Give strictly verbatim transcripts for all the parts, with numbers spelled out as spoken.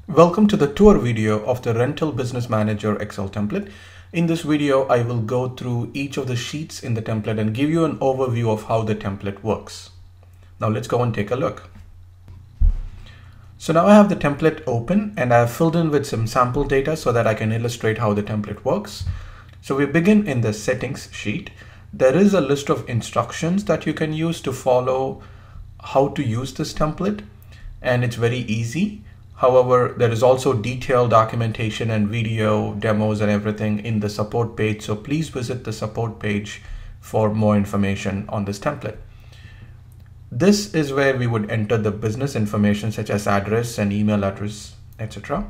Welcome to the tour video of the Rental Business Manager Excel template. In this video, I will go through each of the sheets in the template and give you an overview of how the template works. Now let's go and take a look. So now I have the template open and I have filled in with some sample data so that I can illustrate how the template works. So we begin in the settings sheet. There is a list of instructions that you can use to follow how to use this template, and it's very easy. However, there is also detailed documentation and video demos and everything in the support page. So please visit the support page for more information on this template. This is where we would enter the business information such as address and email address, et cetera.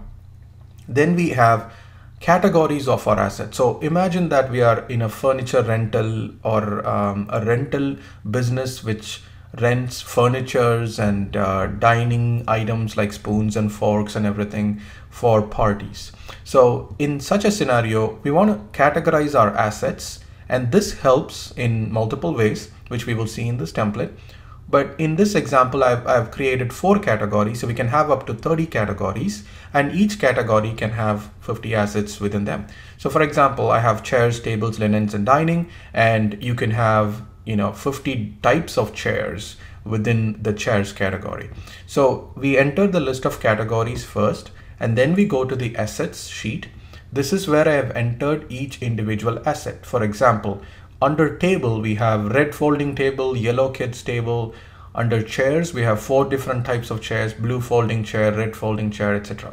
Then we have categories of our assets. So imagine that we are in a furniture rental or um, a rental business which rents furnitures and uh, dining items like spoons and forks and everything for parties. So in such a scenario, we want to categorize our assets, and this helps in multiple ways, which we will see in this template. But in this example, I've, I've created four categories, so we can have up to thirty categories, and each category can have fifty assets within them. So for example, I have chairs, tables, linens, and dining, and you can have you know fifty types of chairs within the chairs category. So we enter the list of categories first, and then we go to the assets sheet. This is where I have entered each individual asset. For example, under table, we have red folding table, yellow kids table. Under chairs, we have four different types of chairs: blue folding chair, red folding chair, et cetera.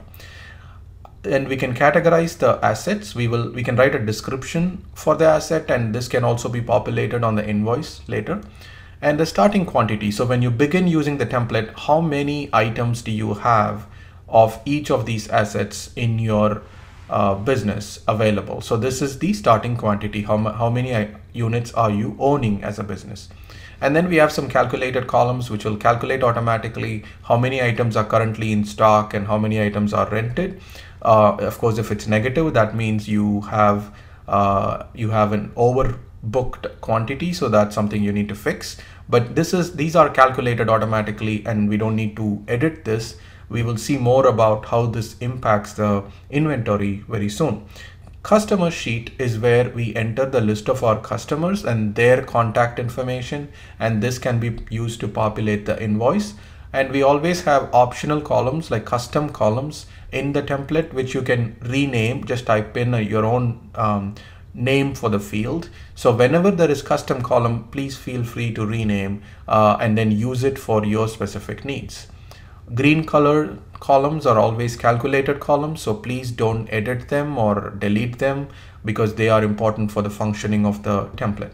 And we can categorize the assets. We will we can write a description for the asset, and this can also be populated on the invoice later. And the starting quantity. So when you begin using the template, how many items do you have of each of these assets in your uh, business available? So this is the starting quantity. How, how many units are you owning as a business? And then we have some calculated columns which will calculate automatically how many items are currently in stock and how many items are rented. Uh, of course, if it's negative, that means you have uh, you have an overbooked quantity, so that's something you need to fix. But this is these are calculated automatically, and we don't need to edit this. We will see more about how this impacts the inventory very soon. Customer sheet is where we enter the list of our customers and their contact information, and this can be used to populate the invoice. And we always have optional columns like custom columns in the template, which you can rename. Just type in a, your own um, name for the field. So whenever there is custom column, please feel free to rename uh, and then use it for your specific needs. Green color columns are always calculated columns, so please don't edit them or delete them because they are important for the functioning of the template.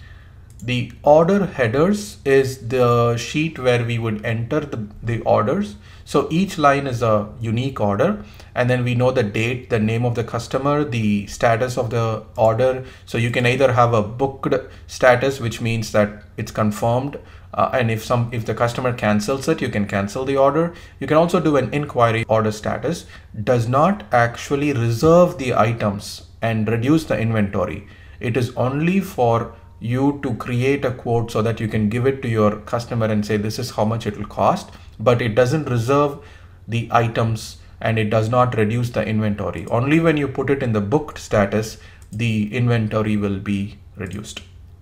The order headers is the sheet where we would enter the, the orders. So each line is a unique order, and then we know the date, the name of the customer, the status of the order. So you can either have a booked status, which means that it's confirmed, uh, and if some if the customer cancels it, you can cancel the order. You can also do an inquiry. Order status does not actually reserve the items and reduce the inventory. It is only for you to create a quote so that you can give it to your customer and say this is how much it will cost, but it doesn't reserve the items and it does not reduce the inventory. Only when you put it in the booked status, the inventory will be reduced.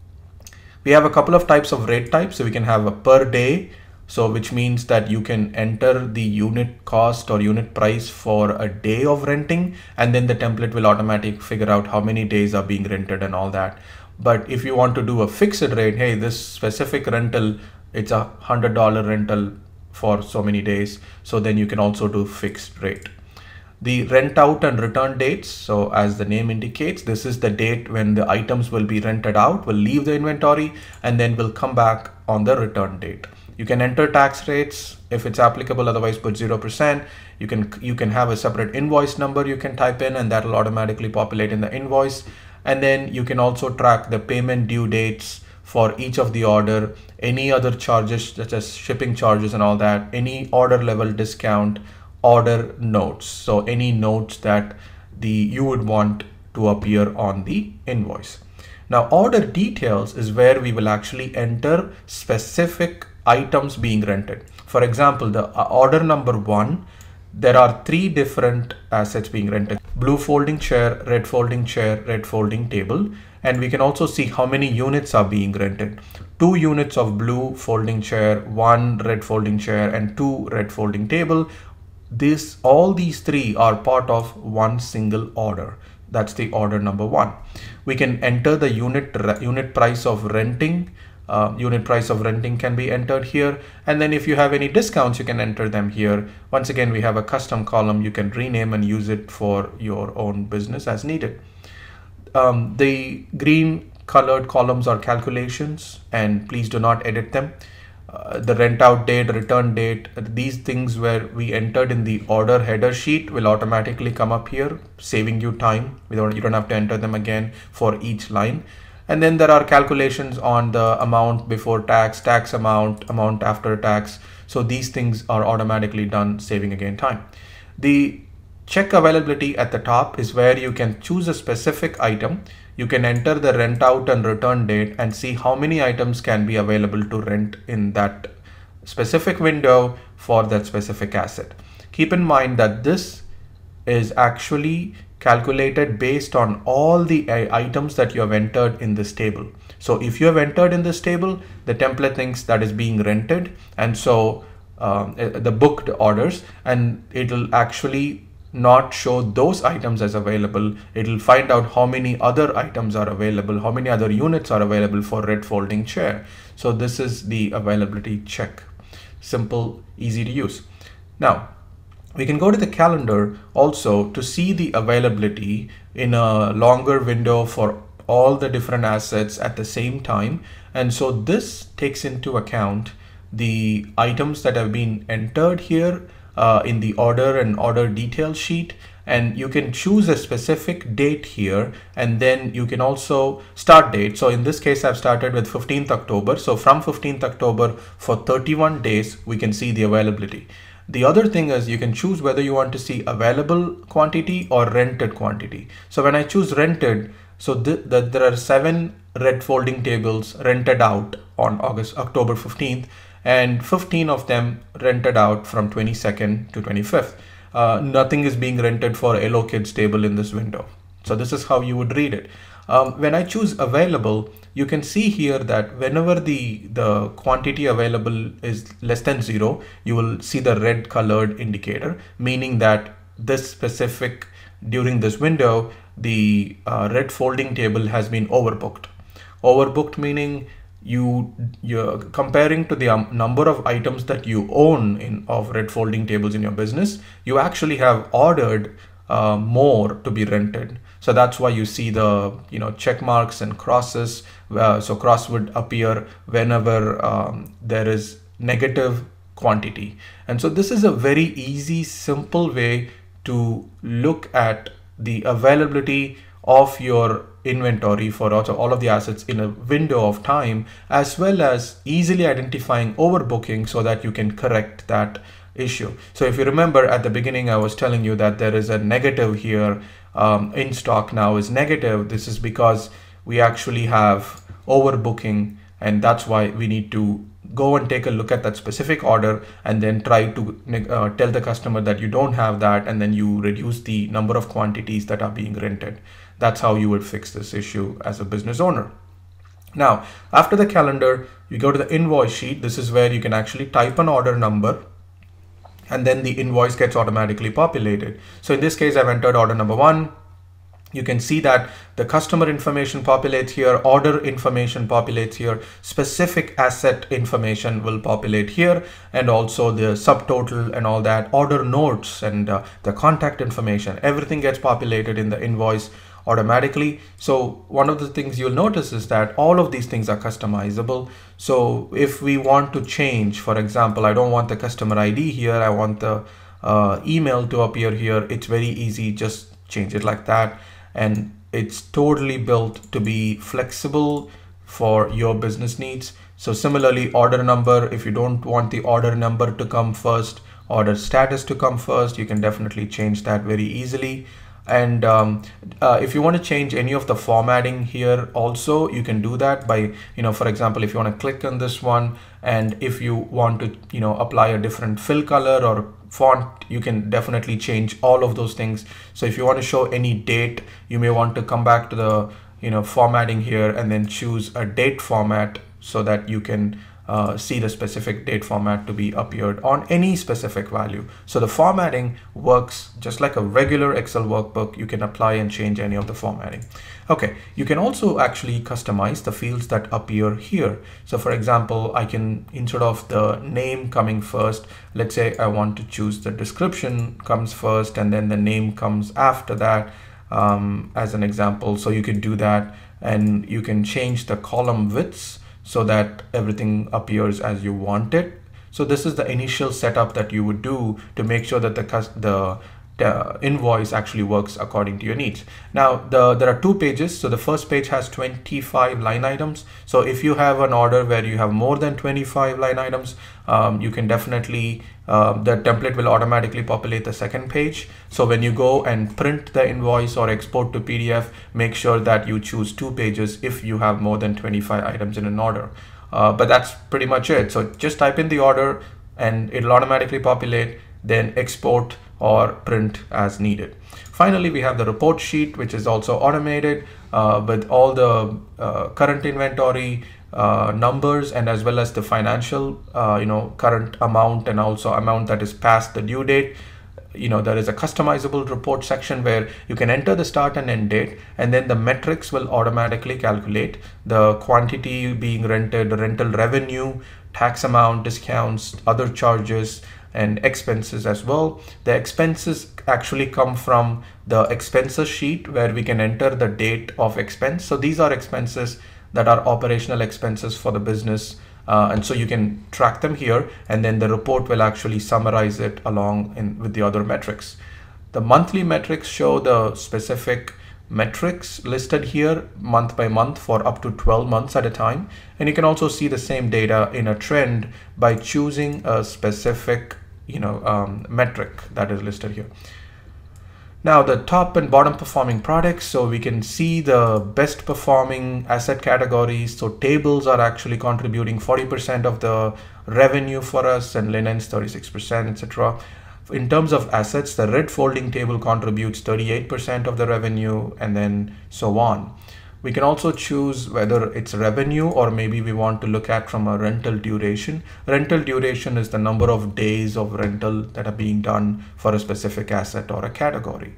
We have a couple of types of rate types. So we can have a per day, so which means that you can enter the unit cost or unit price for a day of renting, and then the template will automatically figure out how many days are being rented and all that. But if you want to do a fixed rate, hey, this specific rental, it's a one hundred dollar rental for so many days. So then you can also do fixed rate. The rent out and return dates. So as the name indicates, this is the date when the items will be rented out, will leave the inventory, and then will come back on the return date. You can enter tax rates if it's applicable, otherwise put zero percent. You can, you can have a separate invoice number you can type in, and that will automatically populate in the invoice. And then you can also track the payment due dates for each of the order, any other charges such as shipping charges and all that, any order level discount, order notes. So any notes that the you would want to appear on the invoice. Now order details is where we will actually enter specific items being rented. For example, the order number one there are three different assets being rented: blue folding chair, red folding chair, red folding table. And we can also see how many units are being rented. Two units of blue folding chair, one red folding chair, and two red folding table. This, all these three are part of one single order. That's the order number one. We can enter the unit unit price of renting. Uh, unit price of renting can be entered here. And then if you have any discounts, you can enter them here. Once again, we have a custom column. You can rename and use it for your own business as needed. Um, the green colored columns are calculations, and please do not edit them. Uh, the rent out date, return date, these things where we entered in the order header sheet will automatically come up here, saving you time. We don't, you don't have to enter them again for each line. And then there are calculations on the amount before tax, tax amount, amount after tax. So these things are automatically done, saving again time. The check availability at the top is where you can choose a specific item. You can enter the rent out and return date and see how many items can be available to rent in that specific window for that specific asset. Keep in mind that this is actually calculated based on all the items that you have entered in this table. So if you have entered in this table, the template thinks that is being rented, and so um, the booked orders, and it'll actually not show those items as available. It'll find out how many other items are available, how many other units are available for red folding chair. So this is the availability check. Simple, easy to use. Now, we can go to the calendar also to see the availability in a longer window for all the different assets at the same time. And so this takes into account the items that have been entered here uh, in the order and order detail sheet. And you can choose a specific date here, and then you can also start date. So in this case, I've started with fifteenth October. So from fifteenth October for thirty-one days, we can see the availability. The other thing is you can choose whether you want to see available quantity or rented quantity. So when I choose rented, so th th there are seven red folding tables rented out on August, October fifteenth, and fifteen of them rented out from twenty-second to twenty-fifth. Uh, nothing is being rented for Hello Kids table in this window. So this is how you would read it. Um, when I choose available, you can see here that whenever the, the quantity available is less than zero, you will see the red colored indicator, meaning that this specific, during this window, the uh, red folding table has been overbooked. Overbooked meaning you, you're comparing to the um, number of items that you own in of red folding tables in your business, you actually have ordered uh, more to be rented. So that's why you see the you know check marks and crosses. Uh, so cross would appear whenever um, there is negative quantity. And so this is a very easy, simple way to look at the availability of your inventory for also all of the assets in a window of time, as well as easily identifying overbooking so that you can correct that issue. So if you remember at the beginning, I was telling you that there is a negative here. Um, in stock now is negative. This is because we actually have overbooking, and that's why we need to go and take a look at that specific order and then try to uh, tell the customer that you don't have that, and then you reduce the number of quantities that are being rented. That's how you would fix this issue as a business owner. Now, after the calendar, you go to the invoice sheet. This is where you can actually type an order number, and then the invoice gets automatically populated. So in this case, I've entered order number one. You can see that the customer information populates here, order information populates here, specific asset information will populate here, and also the subtotal and all that, order notes and uh, the contact information, everything gets populated in the invoice automatically. So one of the things you'll notice is that all of these things are customizable. So if we want to change, for example, I don't want the customer I D here, I want the uh, email to appear here, it's very easy, just change it like that. And it's totally built to be flexible for your business needs. So similarly, order number, if you don't want the order number to come first, order status to come first, you can definitely change that very easily. And um, uh, if you want to change any of the formatting here also, you can do that by, you know, for example, if you want to click on this one, and if you want to, you know, apply a different fill color or font, you can definitely change all of those things. So if you want to show any date, you may want to come back to the you know formatting here and then choose a date format so that you can uh, see the specific date format to be appeared on any specific value. So the formatting works just like a regular Excel workbook. You can apply and change any of the formatting. Okay, you can also actually customize the fields that appear here. So for example, I can, instead of the name coming first, let's say I want to choose the description comes first and then the name comes after that, um, as an example. So you can do that, and you can change the column widths so that everything appears as you want it. So this is the initial setup that you would do to make sure that the the The invoice actually works according to your needs. Now, the, there are two pages. So the first page has twenty-five line items. So if you have an order where you have more than twenty-five line items, um, you can definitely, uh, the template will automatically populate the second page. So when you go and print the invoice or export to P D F, make sure that you choose two pages if you have more than twenty-five items in an order. Uh, but that's pretty much it. So just type in the order and it'll automatically populate, then export or print as needed. Finally, we have the report sheet, which is also automated uh, with all the uh, current inventory uh, numbers, and as well as the financial, uh, you know, current amount and also amount that is past the due date. You know, there is a customizable report section where you can enter the start and end date, and then the metrics will automatically calculate the quantity being rented, the rental revenue, tax amount, discounts, other charges, and expenses as well. The expenses actually come from the expenses sheet where we can enter the date of expense. So these are expenses that are operational expenses for the business. Uh, and so you can track them here, and then the report will actually summarize it along in, with the other metrics. The monthly metrics show the specific metrics listed here month by month for up to twelve months at a time. And you can also see the same data in a trend by choosing a specific you know, um, metric that is listed here. Now the top and bottom performing products, so we can see the best performing asset categories. So tables are actually contributing forty percent of the revenue for us, and linens thirty-six percent, et cetera. In terms of assets, the red folding table contributes thirty-eight percent of the revenue, and then so on. We can also choose whether it's revenue or maybe we want to look at from a rental duration. Rental duration is the number of days of rental that are being done for a specific asset or a category.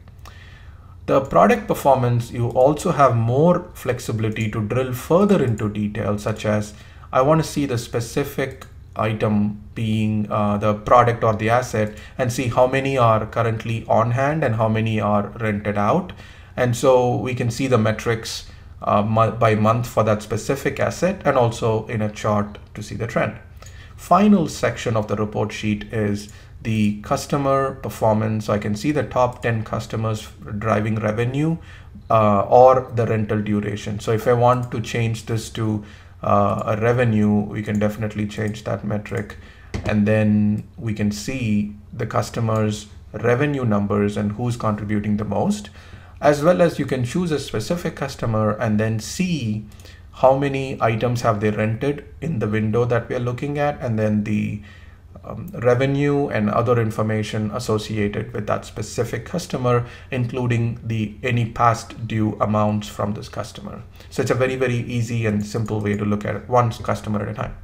The product performance, you also have more flexibility to drill further into details, such as I want to see the specific item being uh, the product or the asset and see how many are currently on hand and how many are rented out. And so we can see the metrics Uh, by month for that specific asset, and also in a chart to see the trend. Final section of the report sheet is the customer performance. So I can see the top ten customers driving revenue uh, or the rental duration. So if I want to change this to uh, a revenue, we can definitely change that metric, and then we can see the customers' revenue numbers and who's contributing the most. As well as you can choose a specific customer and then see how many items have they rented in the window that we are looking at, and then the um, revenue and other information associated with that specific customer, including the any past due amounts from this customer. So it's a very, very easy and simple way to look at it, one customer at a time.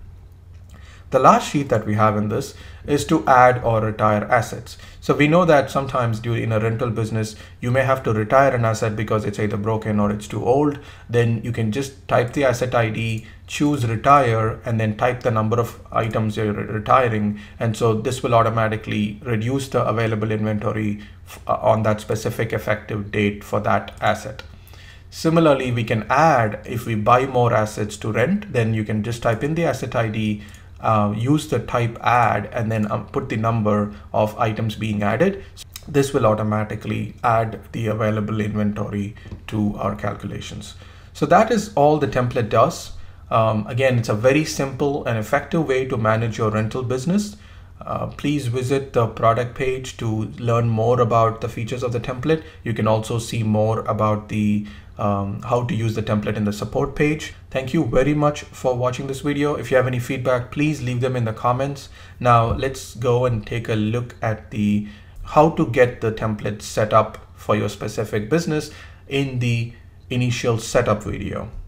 The last sheet that we have in this is to add or retire assets. So we know that sometimes during a rental business, you may have to retire an asset because it's either broken or it's too old. Then you can just type the asset I D, choose retire, and then type the number of items you're retiring. And so this will automatically reduce the available inventory on that specific effective date for that asset. Similarly, we can add, if we buy more assets to rent, then you can just type in the asset I D, Uh, use the type add, and then um, put the number of items being added. This will automatically add the available inventory to our calculations. So that is all the template does. Um, again, it's a very simple and effective way to manage your rental business. Uh, please visit the product page to learn more about the features of the template. You can also see more about the um, how to use the template in the support page. Thank you very much for watching this video. If you have any feedback, please leave them in the comments. Now let's go and take a look at the how to get the template set up for your specific business in the initial setup video.